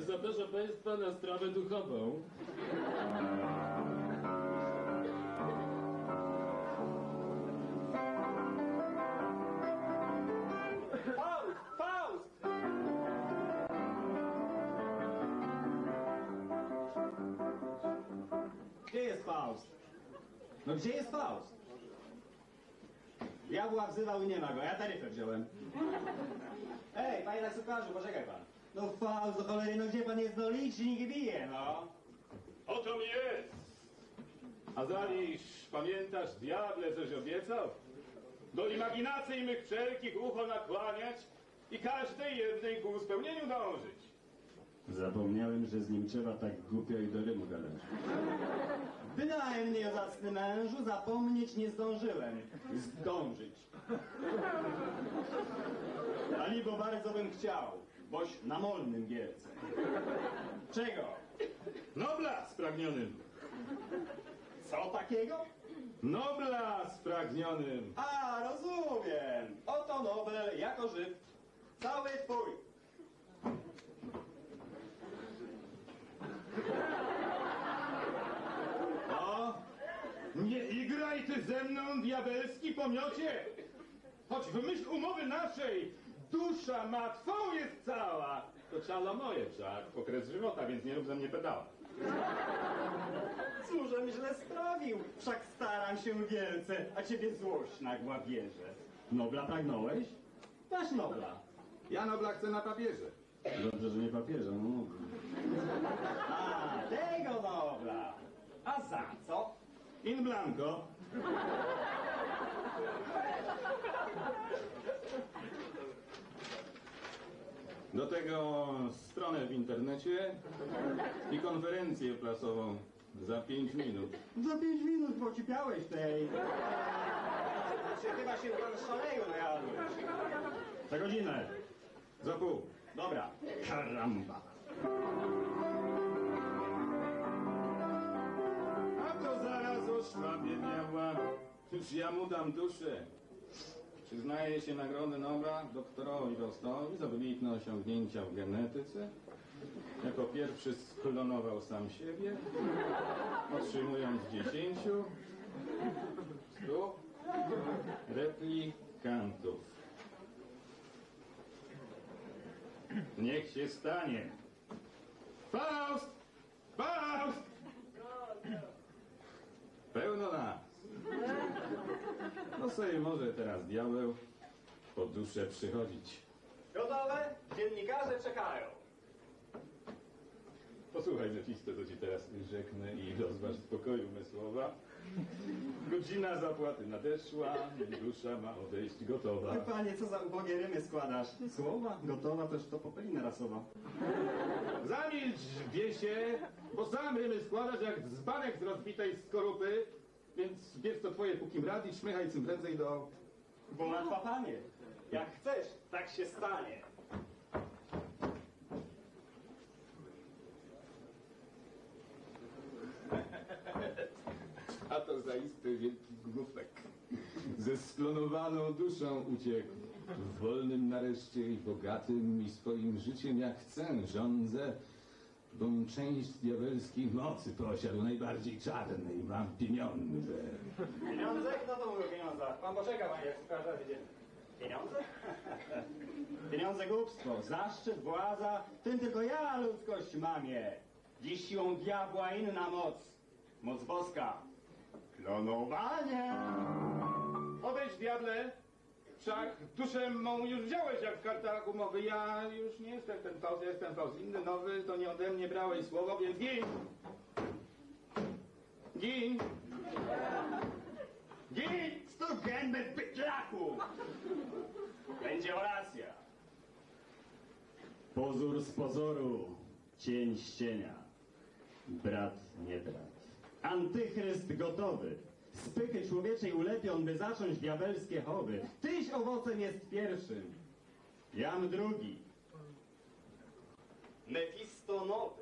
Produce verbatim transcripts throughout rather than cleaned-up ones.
zapraszam Państwa na strawę duchową. Faust! Faust! Gdzie jest Faust? No gdzie jest Faust? Diabła wzywał i nie ma go, ja taryfę wziąłem. Ej, panie taksówkarzu, poczekaj pan. No Faust, do cholery, no gdzie pan jest? No licznik bije, no. Oto mi jest! A zalisz, pamiętasz, diable coś obiecał? Do imaginacji mych wszelkich ucho nakłaniać i każdej jednej ku spełnieniu dążyć. Zapomniałem, że z nim trzeba tak głupio i do rymu gadać. Bynajmniej, zacny mężu, zapomnieć nie zdążyłem. Zdążyć. Ali, bo bardzo bym chciał, boś na molnym wielce. Czego? Nobla spragnionym! Co takiego? Nobla spragnionym! A, rozumiem. Oto Nobel jako Żyd. Cały twój. O, nie igraj ty ze mną, diabelski pomiocie! Choć w myśl umowy naszej dusza ma twą jest cała, to ciało moje wszak, okres żywota, więc nie rób ze mnie pedała. Cóżem źle sprawił, wszak staram się wielce, a ciebie złość nagła bierze. Nobla pragnąłeś? Dasz Nobla. Ja Nobla chcę na papierze. Dobrze, że nie papieża, no. A, tego Nobla. A za co? In blanco. Do tego stronę w internecie i konferencję prasową za pięć minut. Za pięć minut pocipiałeś tej. Chyba się pan szaleju najadłeś. Za godzinę. Za pół. Dobra. Karamba. A to zaraz oszłapie diabła. Już ja mu dam duszę. Przyznaje się nagrodę Nobla doktorowi Rostowi za wybitne osiągnięcia w genetyce. Jako pierwszy sklonował sam siebie, otrzymując dziesięciu, stu replikantów. Niech się stanie. Faust! Faust! Pełno nas. No sobie może teraz diabeł po duszę przychodzić. Gotowe? Dziennikarze czekają. Posłuchaj rzeczywiste, co ci teraz rzeknę i rozważ spokoju umysłowa. Godzina zapłaty nadeszła, dusza ma odejść gotowa. Ty, panie, co za ubogie rymy składasz? Słowa? Gotowa, też to popelina rasowa. Zamilcz, wiesie, bo sam rymy składasz jak dzbanek z rozbitej skorupy, więc bierz to twoje póki rad i szmychaj czym prędzej do... Bo na dwa panie. Jak chcesz, tak się stanie. A to zaiste wielki głupek. Ze sklonowaną duszą uciekł. Wolnym nareszcie i bogatym i swoim życiem jak chcę rządzę, bym część diabelskiej mocy posiadł, najbardziej czarnej. Mam pieniądze. Pieniądze? Kto to mówił o pieniądzach? Pan poczeka, panie, jak sprawdza widzieć. Pieniądze? Pieniądze głupstwo, zaszczyt, władza, tym tylko ja ludzkość mamie. Dziś siłą diabła inna moc. Moc boska. Klonowanie. Odejdź, diable! Wszak duszę mą już wziąłeś jak w kartach umowy. Ja już nie jestem ten Faust, ja jestem Faust. Inny, nowy, to nie ode mnie brałeś słowo, więc gin! Gin! Gin! Stuk gębę bydlaku! Będzie oracja. Pozór z pozoru, cień z cienia. Brat nie brat. Antychryst gotowy. Z pychy człowieczej ulepion, by zacząć diabelskie chowy. Tyś owocem jest pierwszym, jam drugi. Mefisto nowy.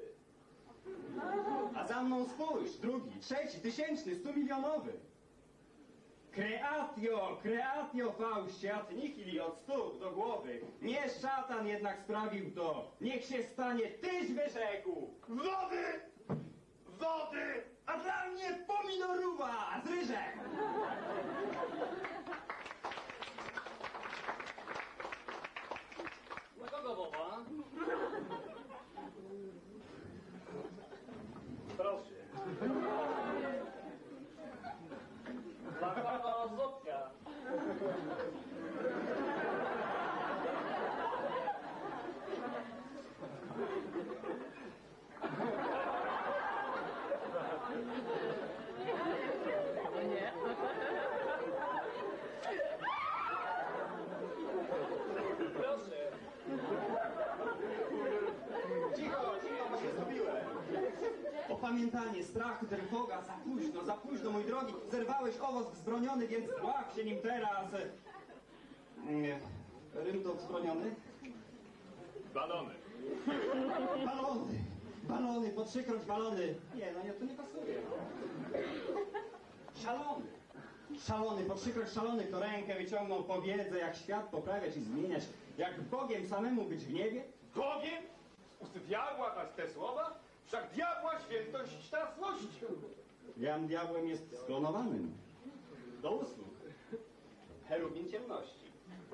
A za mną spójrz, drugi, trzeci, tysięczny, stu milionowy. Creatio, creatio Faustie, ad nihili od stóp do głowy. Nie szatan jednak sprawił to. Niech się stanie, tyś wyrzekł. Wody! Wody! A dla mnie pomidorówa z ryżem. Dla kogo woła? Proszę. Dla kogo zupka? Proszę. Cicho, cicho, bo się zgubiłem. Opamiętanie, strach, trwoga, za późno, za późno, mój drogi. Zerwałeś owoc wzbroniony, więc błag się nim teraz. Nie. Rym to wzbroniony? Balony. Balony! Balony, po trzykroć balony! Nie, no nie, to nie pasuje. Szalony! Szalony, po trzykroć szalony, kto rękę wyciągnął po wiedzę, jak świat poprawiać i zmieniać, jak Bogiem samemu być w niebie. Bogiem? Usty diabła dać te słowa? Wszak diabła świętość ta złość. Jam diabłem jest sklonowanym. Do usług. Cherubin ciemności.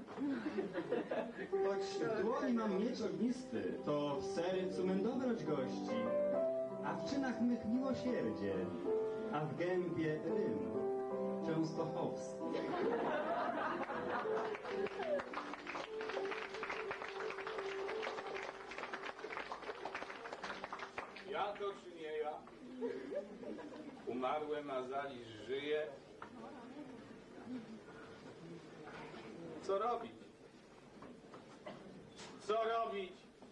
Choć w dłoni mam miecz ognisty, to w sercu mym dobroć gości, a w czynach mych miłosierdzie, a w gębie rym częstochowski. Ja to czy nie ja? Umarłem, a Zalisz żyje. Co robić? Co robić?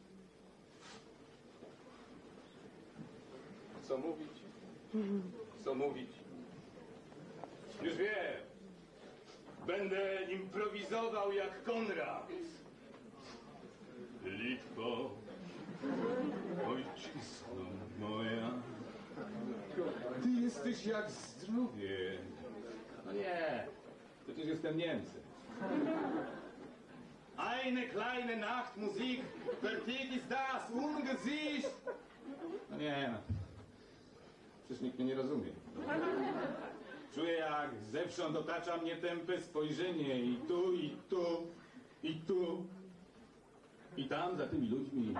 Co mówić? Co mówić? Już wiem. Będę improwizował jak Konrad. Litwo, ojczyzno moja, ty jesteś jak zdrowie. No nie, przecież jestem Niemcem. Eine kleine Nachtmusik, vertiet ist das Ungesicht. No nie, no. Przecież nikt mnie nie rozumie. Czuję, jak zewsząd otacza mnie tępe spojrzenie i tu, i tu, i tu, i tam za tymi ludźmi.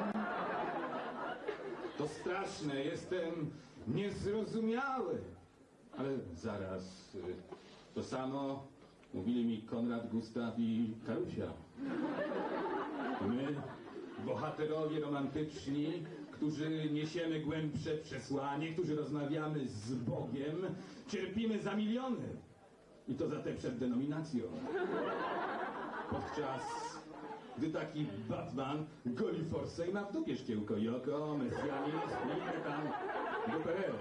To straszne, jestem niezrozumiały. Ale zaraz, y, to samo mówili mi Konrad, Gustaw i Karusia. My, bohaterowie romantyczni, którzy niesiemy głębsze przesłanie, którzy rozmawiamy z Bogiem, cierpimy za miliony. I to za te przed denominacją. Podczas gdy taki Batman goli forsę i ma w dupie szkiełko Joko, Mesjanizm i tam Duperel.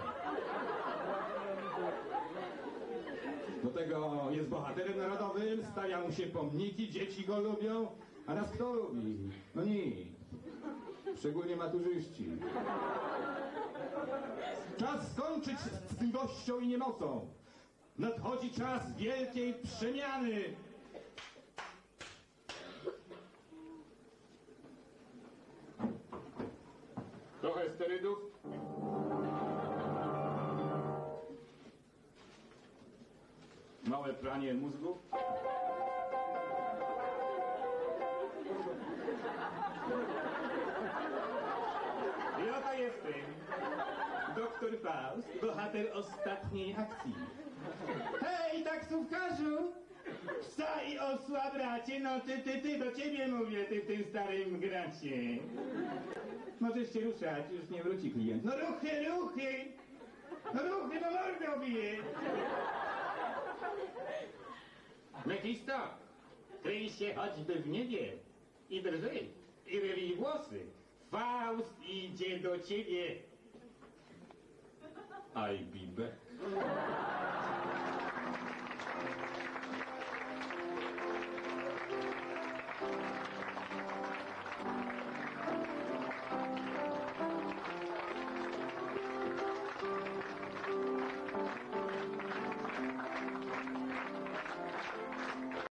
Do tego jest bohaterem narodowym, stawia mu się pomniki, dzieci go lubią, a nas kto lubi? No nikt. Szczególnie maturzyści. Czas skończyć z tkliwością i niemocą. Nadchodzi czas wielkiej przemiany. Trochę sterydów. Małe pranie mózgu. I oto jestem. Doktor Faust, bohater ostatniej akcji. Hej, taksówkarzu! Psa i osła, bracie, no ty, ty, ty, do ciebie mówię, ty w tym starym gracie. Możesz się ruszać, już nie wróci klient. No ruchy, ruchy! No ruchy, no mordę obije! Mefisto, kryj się choćby w niebie i drżyj, i rywij włosy. Faust idzie do ciebie. I be back.